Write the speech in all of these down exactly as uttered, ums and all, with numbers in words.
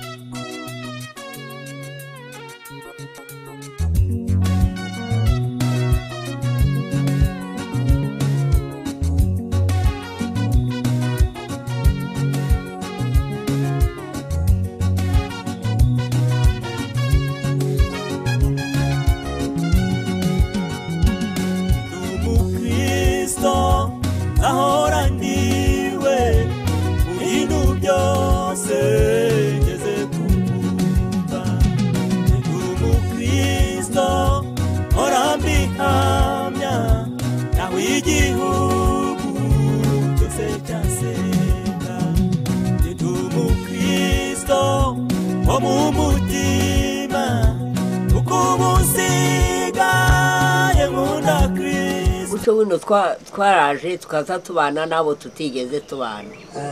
twaraje tukaza tubana nabo tutigeze tubana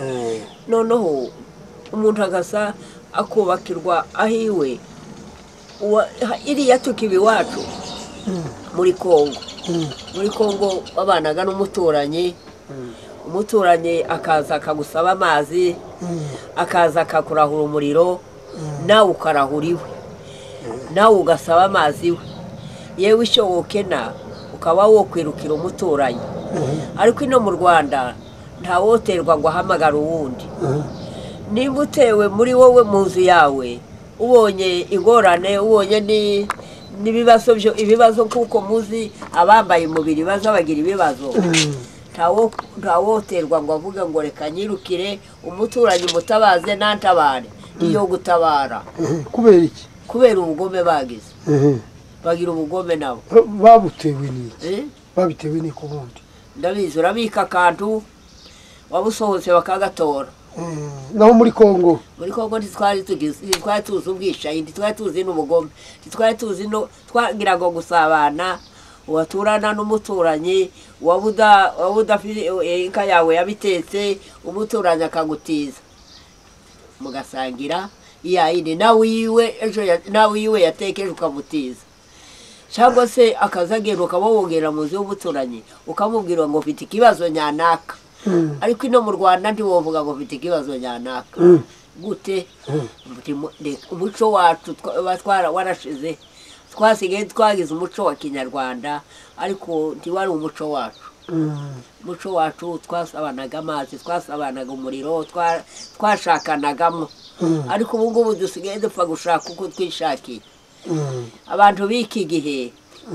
noneho umuntu agasa akubakirwa ahiwe iriya tukibi wacu muri Kongo muri Kongo babanaga n'umuturanyi umuturanyi akaza akagusaba amazi akaza akakurahura umuriro nawe ukarahuriwe nawe ugasaba amazi we yewe ishobokena ukaba wo kwirukira umuturanyi ariko ino mu Rwanda nta woterwa ngo ahamagara uwundi nimba utewe muri wowe mu nzu yawe ubonye ingorane ubonye ni nibibazo byo ibibazo kuko muzi abambaye umubiri baza bagira ibibazo ntawo ntawoterwa ngo avuge ngo reka nyirukire umuturanyi mutabaze nantabare iyo gutabara kubera iki kubera ubugome bagize bagira ubugome nabo babutewe n'iki babitewe n'iko bundi ndabizi urabika kantu wabusohotse bakagatora naho muri Kongo muri Kongo twari tugize twari tuzi ubwishayi twari tuzi n'ubugome twari tuzi no twagira ngo gusabana waturana n'umuturanyi wabuda wabuda inka yawe yabitetse umuturanyi akagutiza mugasangira iyayindi nawe iwe ejo nawe iwe yatekeje ukamutiza cyangwa se akazagera ukabawongera muzi w'umuturanyi ukamubwira ngo ufite ikibazo nyanaka ariko ino mu Rwanda ndi wovuga ngo ufite ikibazo nyanaka gute umuco wacu twara warashize twasigaye twagize umuco wa Kinyarwanda ariko ntiwari umuco wacu umuco wacu twasabanaga amazi twasabanaga umuriro twashakanagamo ariko ubu ngubu dusigaye dupfa gushaka uko twishakiye abantu biki gihe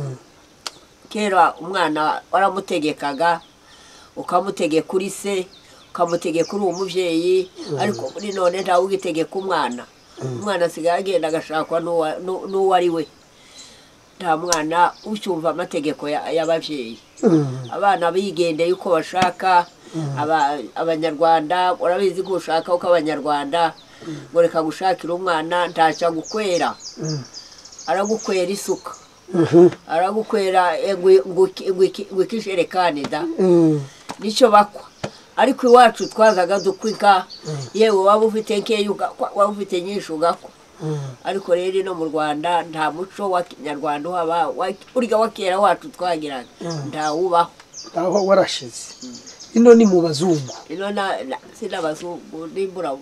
kera umwana waramutegekaga ukamutegeka kuri se ukamutegeka kuri umuvyeyi ariko muri none nta ugitegeka umwana umwana sigaye agenda agashakwa n'uwo ari we nta mwana ucyumva amategeko y'abavyeyi abana bigendeye uko bashaka abanyarwanda urabizi ko ushaka uko abanyarwanda ngo reka gushakira umwana ntaca gukwera aragukwera isuka aragukwera ngwikisherekane da nico bakwa ariko iwacu twazaga dukwika yewe waba ufite nkeya waba ufite nyinshi ugakwa ariko rero no mu Rwanda nta muco wa Kinyarwanda haba urya wakera wacu twagiraga nta ubaho aho warashize ino ni mu bazungu ino na sina bazungu nimbura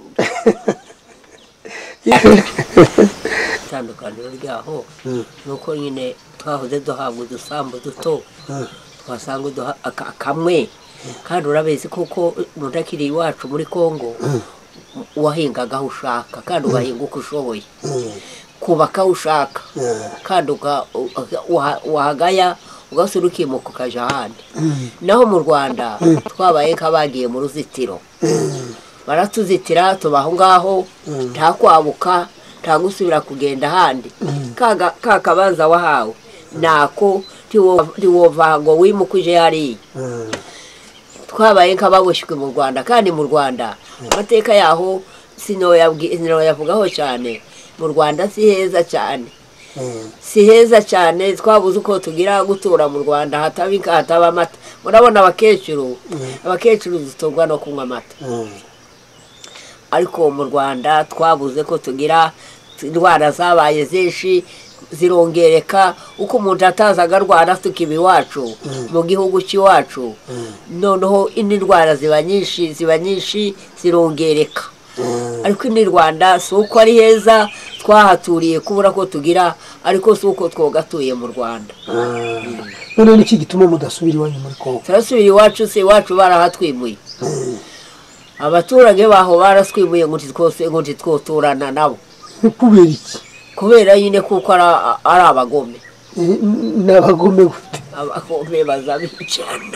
tandukaniro ryaho nuko nyine twahoze duhabwa udusambu duto twasanga akamwe kandi urabizi kuko mundakiri iwacu muri Kongo wahingaga aho ushaka kandi ugahinga uko ushoboye kubaka ushaka kandi wahagaya ugasura ukimuka ukaja ahandi naho mu Rwanda twabaye nk'abagiye mu ruzitiro baratuzitira tubaho ngaho nta kwabuka nta gusubira kugenda ahandi kakabanza wahawe nako tiwova ngo wimukuje hariya twabaye nk'ababoshywe mu Rwanda kandi mu Rwanda amateka yaho sino yavugaho cyane mu Rwanda si heza cyane si heza cyane twabuze uko tugira gutura mu Rwanda hatabika hataba amata murabona abakecuru abakecuru zitogwa no kunywa amata ariko mu Rwanda twabuze ko tugira indwara zabaye zenshi zirongereka uko umuntu atazaga rwara tukibi wacu mu gihugu cy'iwacu noneho indi ndwara ziba nyinshi ziba nyinshi zirongereka ariko ni Rwanda suko ari heza twahaturiye kubura ko tugira ariko suko twogatuye mu Rwanda. None niki gituma mudasubira iwanyu muri Kongo? Turasubira iwacu se iwacu barahatwimuye. Abaturage baho baraswimuye ngo twose ngo twoturana nabo. Kubera iki? Kubera nyine kuko ari abagome. N'abagome gute? Abagome bazabicana.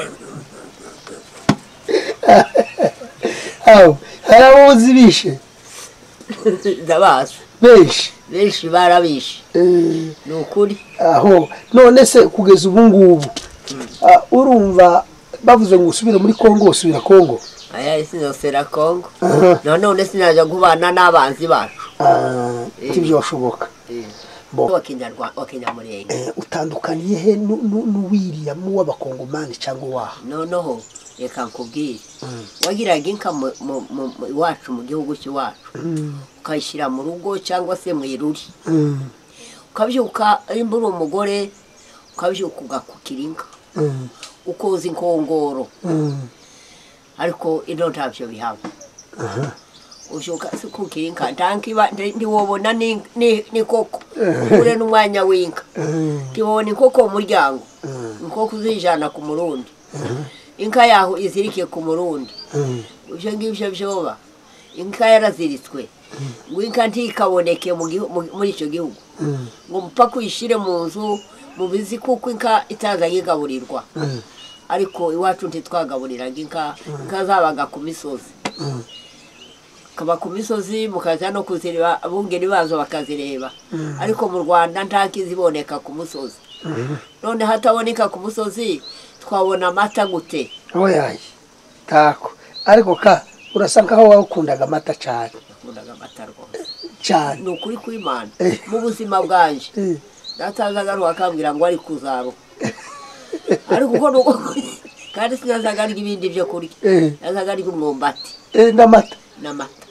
Aho harabuzi bishe. Ndabaza. Beshi. Beshi barabishe. Ni ukuri. Aho none se kugeza ubu ngubu urumva bavuze ngo usubire muri Kongo usubira Kongo? Aya sinosera Kongo. None sinaje kubana n'abanzi bacu. Ah, tibyo washoboka. Bo wakinyarwa wakinyamulenge. Utandukaniye he n'uwiriya mu w'abakongomani cyangwa waha? Noneho reka nkubwire. Wagiraga inka mu iwacu mu gihugu cy'iwacu. Ukayishyira mu rugo cyangwa se mu iruri. Ukabyuka imbura umugore ukabyuka ugakukira inka. Ukoza inkongoro. Ariko ino ntabyo bihaba. Ujuka sikukira inka ntankiba ndiwobona ni ni koko ure n'umwanya w'inka. Kibona inkoko umuryango. Inkoko uzijana ku murundi. Inka yaho izirike ku murundi. Uje ngibyo byoba. Inka yaraziritswe. Ngo inka ntikaboneke muri icyo gihugu. Ngo mpaka uyishire mu nzu mu bizi kuko inka itaza yigaburirwa. Ariko iwacu ntitwagaburiraga inka, inka zabaga ku misozi. Kaba ku misozi mukaza no kuzireba abungeri bazo bakazireba. Ariko mu Rwanda ntakiziboneka ku musozi. None hataboneka ku musozi twabona amata gute? Oyaye. Tako. Ariko ka urasanga aho wakundaga amata cyane. Nakundaga amata rwose. Cyane. Ni ukuri kw'Imana. Mu buzima bwanje. Datazaga rwakambwira ngo ari kuzaro. Ariko uko nuko kandi sinazaga ari ibindi byo kurya. Nazaga ari umwumbati. Eh ndamata. Namata.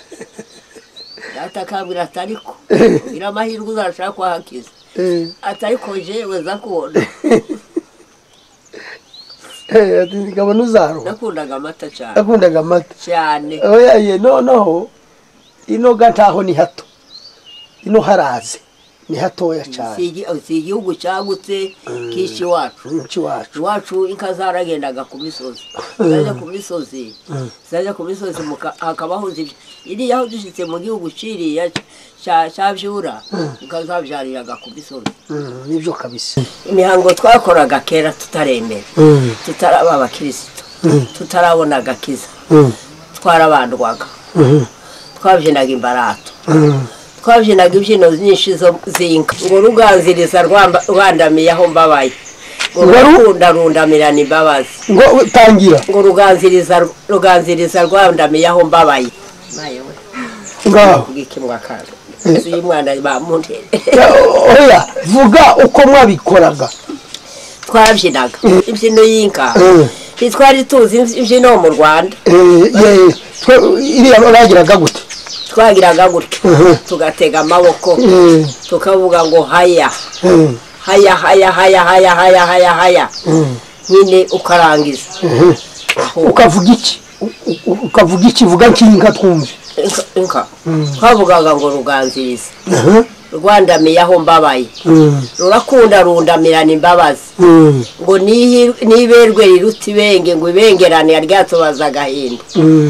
Data kambwira atariko. Ira mahirwe uzashaka kwahakiza. Atariko jewe za kubona. Eh ati ngabona uzaro. Nakundaga amata cyane. Nakundaga amata. Cyane. Oya ye no no. Ino gantaho ni hato. Ino haraze. Ni hatoya cyane. Sigi igihugu cyagutse kishi wacu. Kishi wacu. Wacu inka zaragendaga ku misozi. Zaje ku misozi. Zaje ku misozi hakabaho zibye. Iri yaho dushitse mu gihugu ciriya cyavyura. Inka zabyariraga ku misozi. Nibyo kabisa. Imihango twakoraga kera tutaremera. Tutaraba abakristo. Tutarabona gakiza. Twarabandwaga. Twabyinaga imbarato. Twabyinaga ibyino nyinshi zo zinka ngo ruganziriza rwandamiye aho mbabaye ngo runda rundamirana imbabazi ngo tangira ngo ruganziriza ruganziriza rwandamiye aho mbabaye nayo ngaho gikimwa kandi uyu mwana bamuntere oya vuga uko mwabikoraga twabyinaga ibyino y'inka twari tuzi ibyino mu Rwanda eh iri abagiraga gute twagiraga gutyo tugatega amaboko tukavuga ngo haya haya haya haya haya haya haya haya nyine ukarangiza ukavuga iki ukavuga iki vuga kinka twumve inka twavugaga ngo ruganziriza rwandamiye aho mbabaye rurakunda rundamirana imbabazi ngo niberwe riruta ibenge ngo ibengerane yaryatubaza agahinda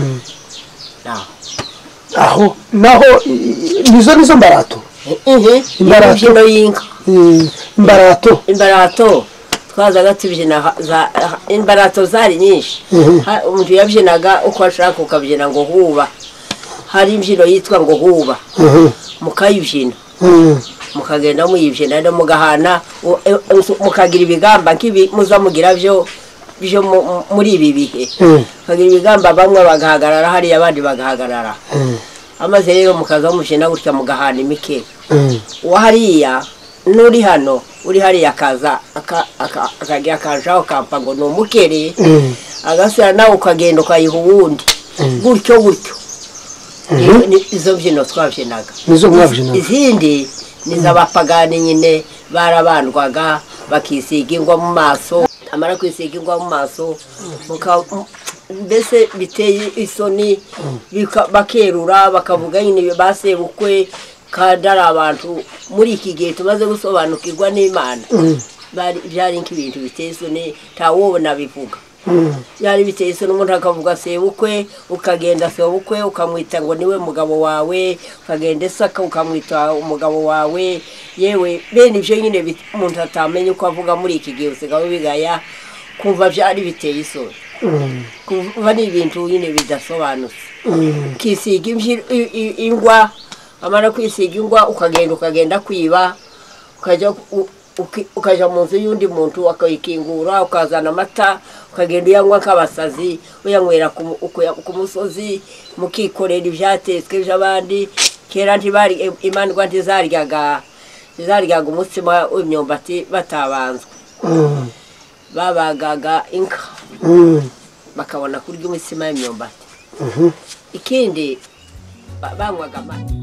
aho naho nizo nizo mbarato imbarato y'inka imbarato imbarato twazaga tubyina imbarato zari nyinshi umuntu yabyinaga uko ashaka ukabyina ngo huba hari imbyino yitwa ngo huba mukayibyina mukagenda muyibyina no mugahana mukagira ibigamba nk'ibi muzamugira byo byo muri ibi bihe kagira ibigamba bamwe bagahagarara hari abandi bagahagarara amaze rero mukaza mubyina gutya mugahana imike wahariya nuri hano uri hariya kaza akagira kajaho kampa ngo no mukere agasira nawe ukagenda ukayiha ubundi gutyo gutyo izo byino twabyinaga nizo mwabyinaga izindi nizabapagani nyine barabandwaga bakisiga ingwa mu maso amara kwisiga ingwa mu maso mbese biteye isoni bakerura bakavuga nyine basebukwe kandi ari abantu muri iki gihe tumaze gusobanukirwa n'Imana byari nk'ibintu biteye isoni ntawubona bivuga byari biteye isoni umuntu akavuga sebukwe ukagenda sebukwe ukamwita ngo niwe mugabo wawe ukagenda esaka ukamwita umugabo wawe yewe bene ibyo nyine umuntu atamenye uko avuga muri iki gihe usigaye bigaya kumva byari biteye isoni kuva ni ibintu nyine bidasobanutse kisiga ingwa amara kwisiga ingwa ukagenda ukagenda kwiba ukajya ukajya mu nzu y'undi muntu akayikingura ukazana amata ukagenda uyanywa nk'abasazi uyanywera ku musozi mukikorera ibyatetswe by'abandi kera ntibari imandwa ntizaryaga ntizaryaga umutsima w'imyumbati batabanzwe babagaga inka bakabona kurya umutsima w'imyumbati ikindi banywaga amata